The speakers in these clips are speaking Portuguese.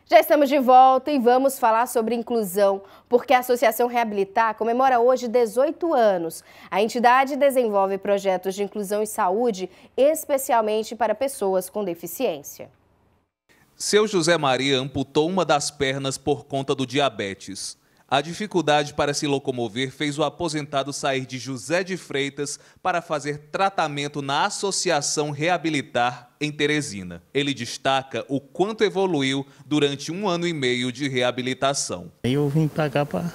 Já estamos de volta e vamos falar sobre inclusão, porque a Associação Reabilitar comemora hoje 18 anos. A entidade desenvolve projetos de inclusão e saúde, especialmente para pessoas com deficiência. Seu José Maria amputou uma das pernas por conta do diabetes. A dificuldade para se locomover fez o aposentado sair de José de Freitas para fazer tratamento na Associação Reabilitar em Teresina. Ele destaca o quanto evoluiu durante 1 ano e meio de reabilitação. Eu vim para cá para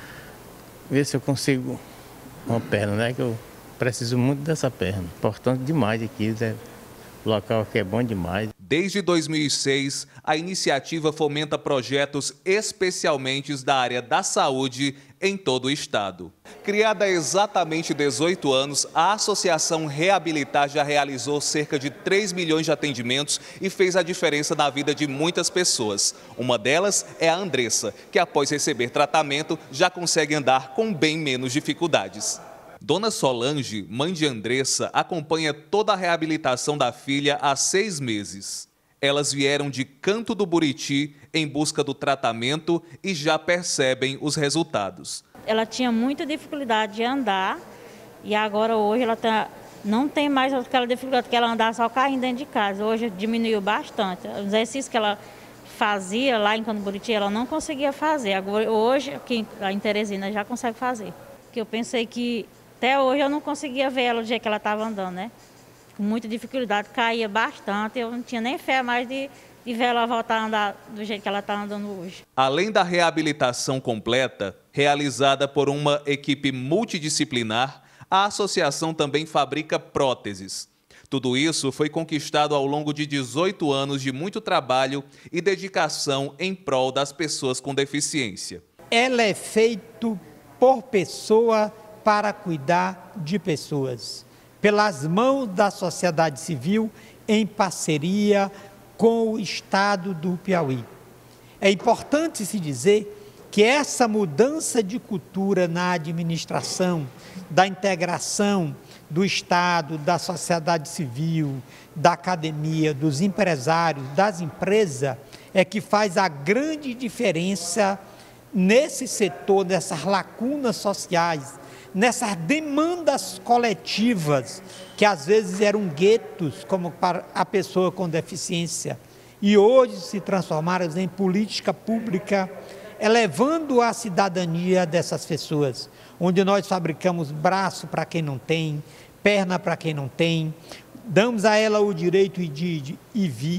ver se eu consigo uma perna, né? Que eu preciso muito dessa perna. Importante demais aqui, né? O local aqui é bom demais. Desde 2006, a iniciativa fomenta projetos especialmente da área da saúde em todo o estado. Criada há exatamente 18 anos, a Associação Reabilitar já realizou cerca de 3 milhões de atendimentos e fez a diferença na vida de muitas pessoas. Uma delas é a Andressa, que após receber tratamento já consegue andar com bem menos dificuldades. Dona Solange, mãe de Andressa, acompanha toda a reabilitação da filha há 6 meses. Elas vieram de Canto do Buriti em busca do tratamento e já percebem os resultados. Ela tinha muita dificuldade de andar e agora hoje ela não tem mais aquela dificuldade que ela andava só caindo dentro de casa. Hoje diminuiu bastante. Os exercícios que ela fazia lá em Canto do Buriti, ela não conseguia fazer. Agora, hoje, aqui em Teresina, já consegue fazer. Porque eu pensei que até hoje eu não conseguia ver ela do jeito que ela estava andando, né? Com muita dificuldade, caía bastante, eu não tinha nem fé mais de ver ela voltar a andar do jeito que ela está andando hoje. Além da reabilitação completa, realizada por uma equipe multidisciplinar, a associação também fabrica próteses. Tudo isso foi conquistado ao longo de 18 anos de muito trabalho e dedicação em prol das pessoas com deficiência. Ela é feita por pessoa para cuidar de pessoas, pelas mãos da sociedade civil, em parceria com o Estado do Piauí. É importante se dizer que essa mudança de cultura na administração, da integração do Estado, da sociedade civil, da academia, dos empresários, das empresas, é que faz a grande diferença nesse setor, nessas lacunas sociais, nessas demandas coletivas, que às vezes eram guetos, como para a pessoa com deficiência, e hoje se transformaram em política pública, elevando a cidadania dessas pessoas, onde nós fabricamos braço para quem não tem, perna para quem não tem, damos a ela o direito de ir e vir,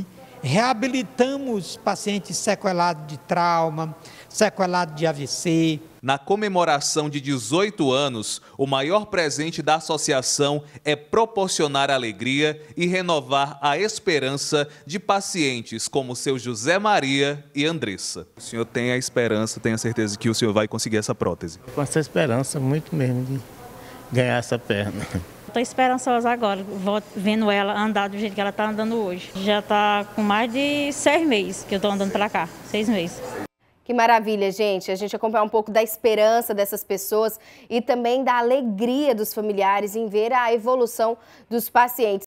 reabilitamos pacientes sequelados de trauma, sequelados de AVC. Na comemoração de 18 anos, o maior presente da associação é proporcionar alegria e renovar a esperança de pacientes como seu José Maria e Andressa. O senhor tem a esperança, tem a certeza que o senhor vai conseguir essa prótese? Com essa esperança muito mesmo de ganhar essa perna. Estou esperançosa agora, vendo ela andar do jeito que ela está andando hoje. Já está com mais de 6 meses que eu estou andando para cá, 6 meses. Que maravilha, gente. A gente acompanhar um pouco da esperança dessas pessoas e também da alegria dos familiares em ver a evolução dos pacientes.